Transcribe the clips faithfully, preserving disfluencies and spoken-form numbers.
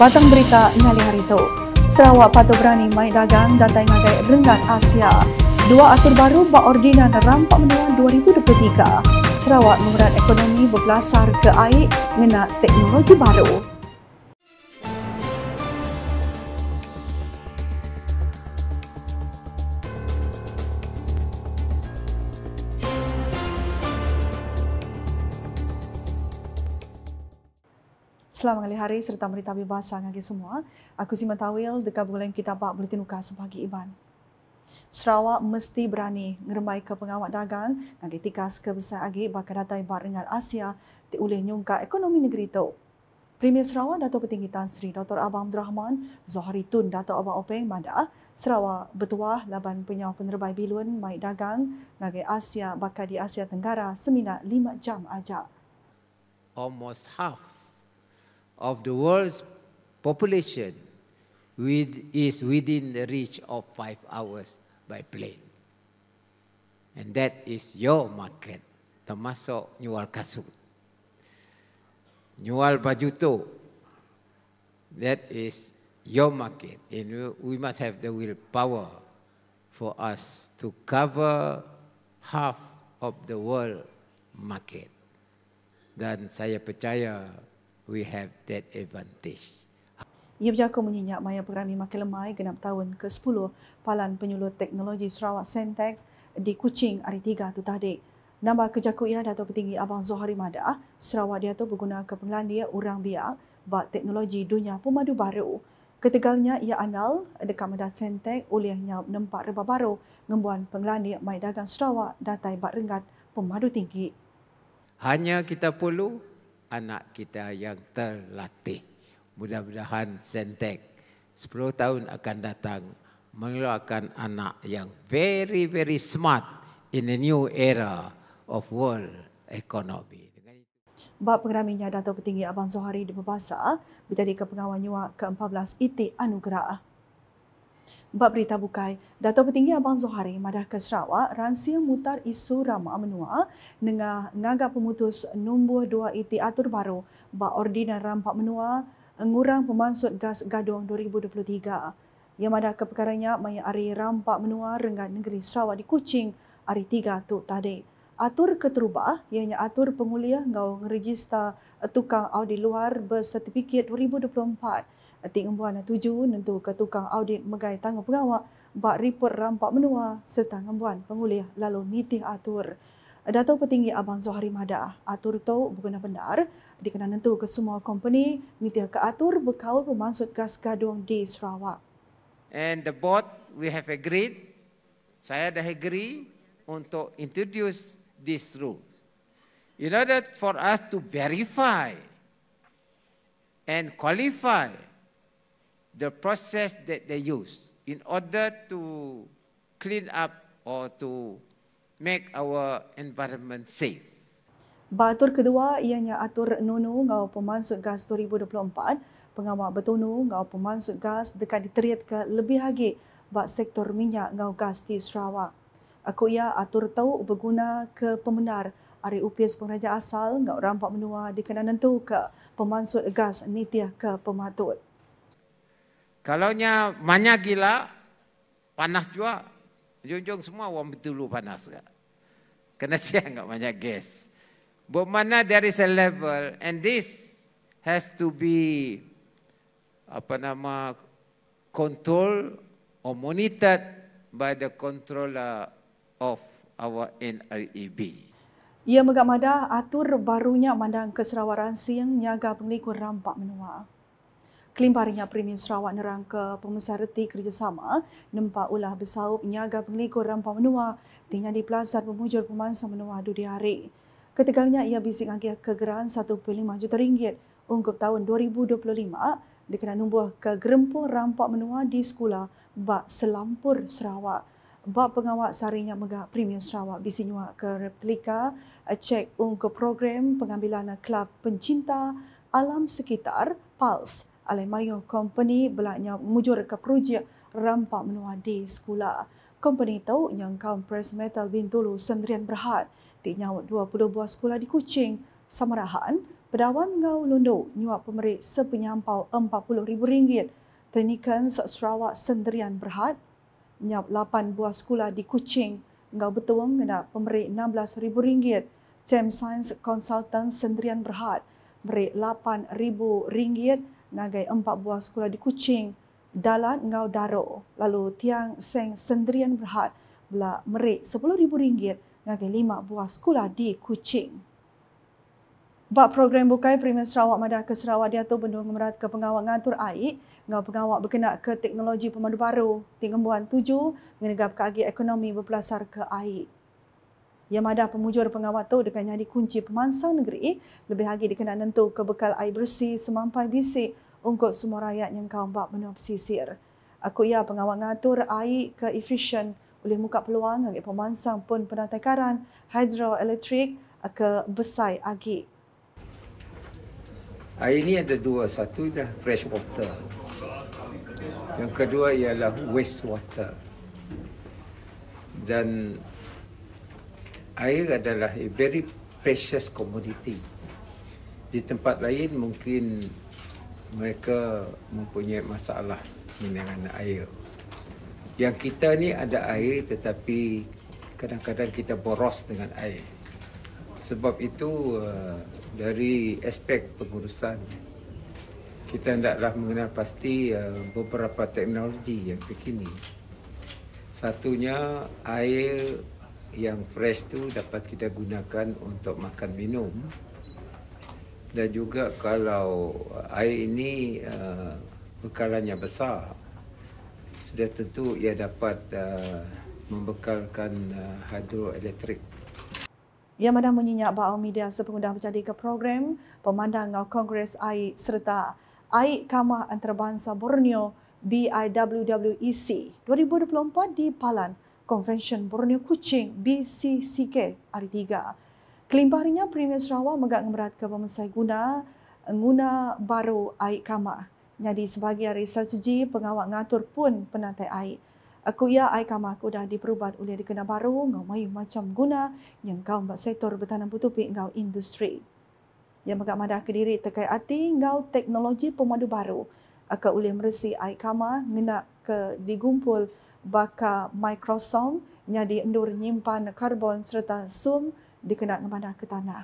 Batang berita ngali hari itu. Sarawak patut berani mai dagang datai ngagai renggan Asia. Dua atur baru bak ordinan rampak menua dua ribu dua puluh tiga. Sarawak memerat ekonomi berbelasar ke air ngena teknologi baru. Selamat hari hari serta berita bebasa ngagi semua. Aku Siman Tawil dekat bulan kita bak Buletin Ukas sepagi Iban. Sarawak mesti berani ngeremai ke pengawat dagang ngagi tikas kebesar agi bakal datai barengan Asia di oleh nyungka ekonomi negeri itu. Premier Sarawak Dato' Petinggi Tan Sri Doktor Abang Abdul Rahman Zohari Tun Dato' Abang Openg Mada Sarawak bertuah laban penyau penerbai bilun mai dagang ngagi Asia bakal di Asia Tenggara semina lima jam aja. Almost half of the world's population with, is within the reach of five hours by plane. And that is your market, termasuk nyual kasut. Nyual baju tu, that is your market. And we must have the willpower for us to cover half of the world market. Dan saya percaya we have that advantage. Ia berjaka menyenyak maya pengerami makin lemai genap tahun ke sepuluh Palan Penyuluh Teknologi Sarawak Sentex di Kuching hari tiga tu tadi. Nambah kejaku ia Dato' Petinggi Abang Zohari Mada, Sarawak dia tu berguna ke penglandia orang biak bak teknologi dunia pemadu baru. Ketegalnya ia anal dekat medan Sentex olehnya nempak reba baru ngembuan penglandia mai dagang Sarawak datai bak renggat pemadu tinggi. Hanya kita perlu anak kita yang terlatih. Mudah-mudahan Sentex sepuluh tahun akan datang mengeluarkan anak yang very very smart in a new era of world economy. Bab pengeraminya Dato' Petinggi Abang Zohari di Berbasa menjadi ke pengawal nyuak ke empat belas I T Anugerah. Bab berita bukai, Dato' Petinggi Abang Zohari madah ke Sarawak ransia mutar isu ramah menua dengan ngagak pemutus nombor dua I T atur baru bak ordinan rampak menua ngurang pemansut gas gadung dua ribu dua puluh tiga. Ia madah ke perkaranya maya hari rampak menua renggan negeri Sarawak di Kuching hari tiga tu tadi. Atur keterubah ianya atur penguliah ngau ngerejista tukang audit luar bersertifikat dua ribu dua puluh empat. Atik ngembuan tuju nentu ke tukang audit megai tanggung pengawak bak report rampak menua serta ngembuan penguliah lalu nitih atur. Dato' Petinggi Abang Zohari Mada, atur tu berguna benar dikena nentu ke semua company nitih ke atur berkaul pemansut gas gadung di Sarawak. And the board we have agreed, saya dah agree untuk introduce this rule. In order for us to verify and qualify the process that they use in order to clean up or to make our environment safe. Batur kedua ianya atur nunu ngau pemansut gas dua ribu dua puluh empat, pengawal bertunu ngau pemansut gas dekat diteriat ke lebih lagi bak sektor minyak ngau gas di Sarawak. Aku ia atur tahu berguna ke pembenar hari U P S pengraja asal ngau rampak menua dikena nentu ke pemansut gas nitiah ke pematut. Kalaunya banyak gila, panas juga. Ujung-ujung semua orang betul panas. Kena siang enggak banyak gas. Bermakna there is a level and this has to be apa nama control or monitored by the controller of our N R E B. Ia megak madah atur barunya mandang ke Sarawak Ransing nyaga penglikur rampak menua. Kelimparinya Premier Sarawak nerang ke pemesar reti kerjasama nempak ulah bersaup nyaga penglikur rampak menua tinggal di Plaza Pemujur Pemansa Menua Dudi Hari. Ketegalnya ia bising agih kegeraan satu perpuluhan lima juta ringgit untuk tahun dua ribu dua puluh lima dikena numbuh ke gerempur rampak menua di sekolah bak Selampur Sarawak. Bak pengawak sarinya megak Premier Sarawak bisi nyuak ke replika cek untuk program pengambilan kelab pencinta alam sekitar Pulse. Alai mayu company belaknya mujur ke projek rampak menua di sekolah. Company tahu yang kaum Press Metal Bintulu sendirian berhad di nyawat dua puluh buah sekolah di Kuching, Samarahan, Pedawan ngau londo nyuap pemerik sepenyampau empat puluh ribu ringgit. Teknikan Sarawak Sendirian Berhad nyap lapan buah sekolah di Kuching ngau betuang kena pemerik enam belas ribu ringgit. Chem Science Consultant Sendirian Berhad merik lapan ribu ringgit ngagai empat buah sekolah di Kuching. Dalat ngau daro. Lalu Tiang Seng Sendirian Berhad bela merik sepuluh ribu ringgit ngagai lima buah sekolah di Kuching. Bak program bukai Premier Sarawak Madah ke Sarawak diatur bendung merat ke pengawal ngatur air, ngau pengawal berkenaan ke teknologi pemadu baru, tingembuan tuju, menegap ke agi ekonomi berpelasar ke air. Yang madah pemujur pengawal tu dengan jadi kunci pemansang negeri, lebih lagi dikenal nentu ke bekal air bersih semampai bisik untuk semua rakyat yang kau bak menua pesisir. Aku ya pengawal ngatur air ke efisien boleh muka peluang bagi pemansang pun penatakaran hidroelektrik ke besai agi. Air ini ada dua, satu adalah fresh water, yang kedua ialah waste water. Dan air adalah a very precious commodity. Di tempat lain mungkin mereka mempunyai masalah dengan air. Yang kita ni ada air tetapi kadang-kadang kita boros dengan air. Sebab itu dari aspek pengurusan kita hendaklah mengenal pasti beberapa teknologi yang terkini. Satunya air yang fresh tu dapat kita gunakan untuk makan minum. Dan juga kalau air ini bekalannya besar, sudah tentu ia dapat membekalkan hidroelektrik. Ia madah menyenyak bahawa media sepengundang berjadi ke program pemandang ngau Kongres Air serta Air Kamah Antarabangsa Borneo B I W W E C dua ribu dua puluh empat di Palan Convention Borneo Kuching B C C K hari tiga. Kelimpahnya Premier Sarawak megak ngemerat ke pemesai guna guna baru Air Kamah. Jadi sebagai hari strategi pengawal ngatur pun penatai air. Aku ya air kamah aku dah diperubat oleh dikena baru ngau mayu macam guna yang kau mbak sektor bertanam putupik ngau industri. Yang megak madah kediri terkait hati ngau teknologi pemadu baru. Aku boleh meresi air kamah ngena ke digumpul baka Microsoft nyadi endur nyimpan karbon serta sum dikena ngemadah ke tanah.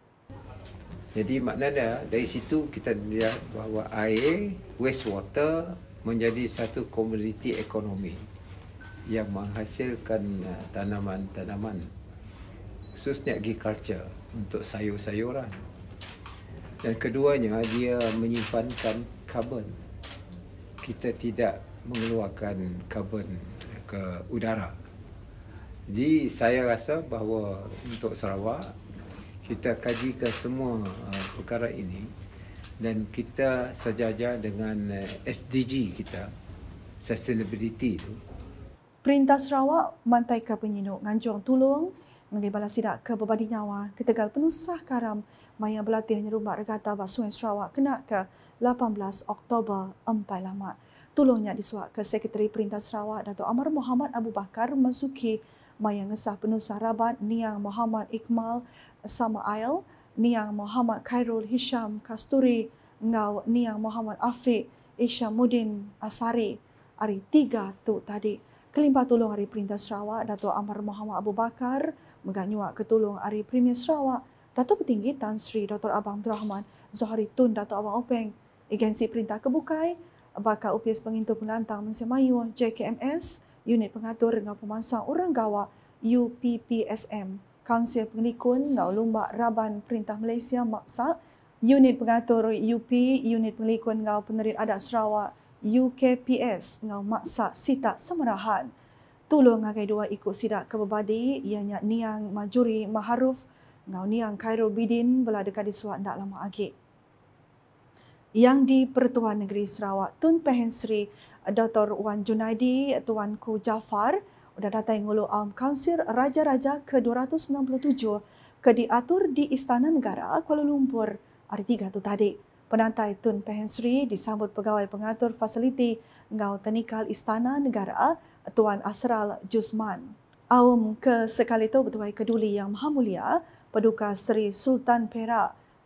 Jadi maknanya dari situ kita lihat bahawa air, wastewater menjadi satu komoditi ekonomi yang menghasilkan tanaman-tanaman, khususnya agriculture untuk sayur-sayuran. Dan keduanya dia menyimpankan karbon. Kita tidak mengeluarkan karbon ke udara. Jadi saya rasa bahawa untuk Sarawak kita kajikan semua uh, perkara ini dan kita sejajar dengan uh, S D G kita, sustainability itu. Perintah Sarawak mantai ke penyinuk nganjung tulung mengenai balas sidak ke berbadi nyawa ke Tegal penusah karam mayang berlatih nyerumbat regata bak Sungai Sarawak kena ke lapan belas Oktober empat lama. Tulungnya disuak ke Sekretari Perintah Sarawak Datuk Amar Muhammad Abu Bakar Masuki mayang ngesah penusah rabat Niang Muhammad Iqmal Samail, Niang Muhammad Khairul Hisham Kasturi, ngau Niang Muhammad Afiq Isyamuddin Asari hari tiga tu tadi. Kelimpah tolong Hari Perintah Sarawak Datuk Amar Muhammad Abu Bakar meganyuak ketolong Hari Premier Sarawak Datuk Petinggi Tan Sri Doktor Abang Abdul Rahman Zohari Tun Datuk Abang Openg Agensi Perintah Kebukai bakal U P S Pengintu Pelantang Malaysia Melayu J K M S Unit Pengatur dengan Pemansang Orang Gawak U P P S M Kaunsil Pengelikun Ngau Lumbak Raban Perintah Malaysia Maksa Unit Pengatur U P Unit Pengelikun Ngau Penerit Adat Sarawak U K P S ngau maksa sitak semerahan. Tolong ngagai dua ikut sidak ke berbadi ianya Niang Majuri Maharuf ngau Niang Khairul Bidin bela dekat disuat ndak lama lagi. Yang di Pertuan Negeri Sarawak Tun Pehen Sri Doktor Wan Junaidi Tuanku Jafar sudah datang ngulu Aum Kaunsil Raja-Raja ke dua ratus enam puluh tujuh ke diatur di Istana Negara Kuala Lumpur hari tiga tu tadi. Penantai Tun Pehen Sri disambut Pegawai Pengatur Fasiliti Ngau Teknikal Istana Negara Tuan Asral Jusman. Aum ke sekali itu Bertuai Keduli Yang Maha Mulia Paduka Seri Sultan Perak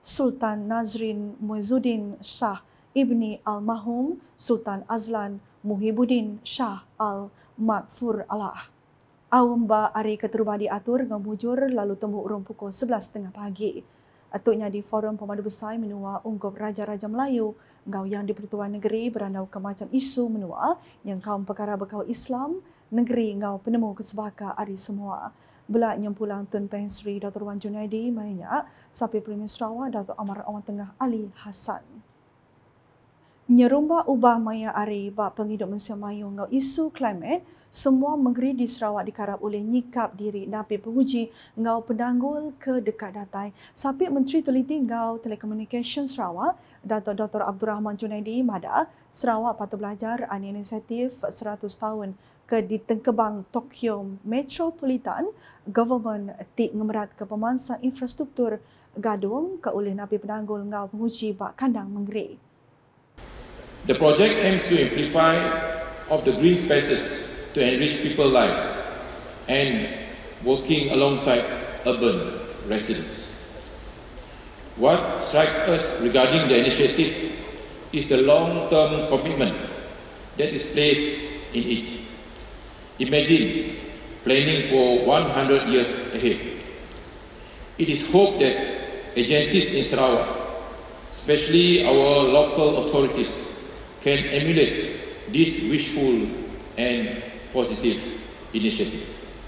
Sultan Nazrin Muizzuddin Shah Ibni Almarhum Sultan Azlan Muhibbuddin Shah Al-Maghfur Allah. Awamba hari keteruba diatur ngemujur lalu tembuk urung pukul sebelas tiga puluh pagi. Atuknya di Forum Pemandu Besar menua ungkup Raja-Raja Melayu, ngau yang di Pertuan Negeri berandau ke macam isu menua yang kaum perkara berkau Islam, negeri ngau penemu kesebaka hari semua. Belak nyempulang Tun Peng Sri Datuk Wan Junaidi mainnya sapi Premier Sarawak Datuk Amar Awan Tengah Ali Hassan. Nyerumba ubah maya ari bak penghidup Malaysia Melayu ngau isu klimat, semua negeri di Sarawak dikarap oleh nyikap diri napi penguji ngau pendanggul ke dekat datai. Sapi Menteri Teliti ngau Telekomunikasi Sarawak, Datuk Doktor Abdul Rahman Junaidi Mada, Sarawak patut belajar an inisiatif seratus tahun ke di Tengkebang Tokyo Metropolitan Government ti ngemerat ke pemansang infrastruktur gadung ke oleh napi pendanggul ngau penguji bak kandang negeri. The project aims to amplify of the green spaces to enrich people's lives and working alongside urban residents. What strikes us regarding the initiative is the long-term commitment that is placed in it. Imagine planning for one hundred years ahead. It is hoped that agencies in Sarawak, especially our local authorities, can emulate this wishful and positive initiative.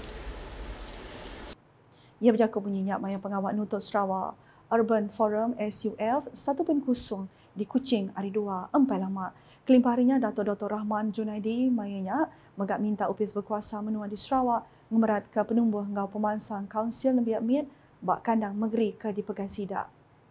Ia berjaka bunyinya maya pengawal Nutuk Sarawak Urban Forum S U F satu kosong di Kuching hari dua empat lama. Kelimpaharinya Datuk Doktor Rahman Junaidi mayanya megak minta upis berkuasa menua di Sarawak ngemerat ke penumbuh ngau pemansang Kaunsil Nabi Amid bak kandang negeri ke di Pegai Sidak.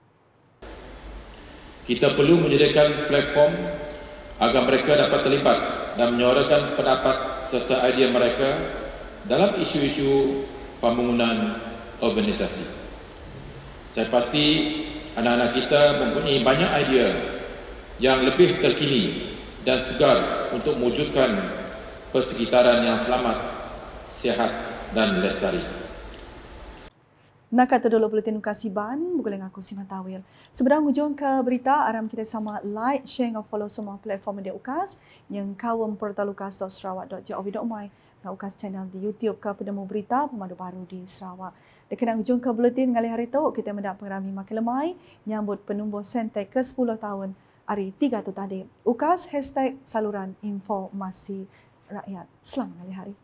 Kita perlu menyediakan platform agar mereka dapat terlibat dan menyuarakan pendapat serta idea mereka dalam isu-isu pembangunan urbanisasi. Saya pasti anak-anak kita mempunyai banyak idea yang lebih terkini dan segar untuk mewujudkan persekitaran yang selamat, sihat dan lestari. Nak kata dulu buletin Kasiban, bukan aku Siman Tawil. Sebenarnya hujung ke berita, aram kita sama like, share dan follow semua platform media UKAS yang kawam portal ukas dot sarawak dot gov dot my dan UKAS channel di YouTube ke penemu berita pemandu baru di Sarawak. Dekat hujung ke buletin ngali hari tu, kita mendapat pengerami makin lemai nyambut penumbuh sentek ke sepuluh tahun hari tiga tu tadi. UKAS hashtag saluran informasi rakyat. Selamat hari hari.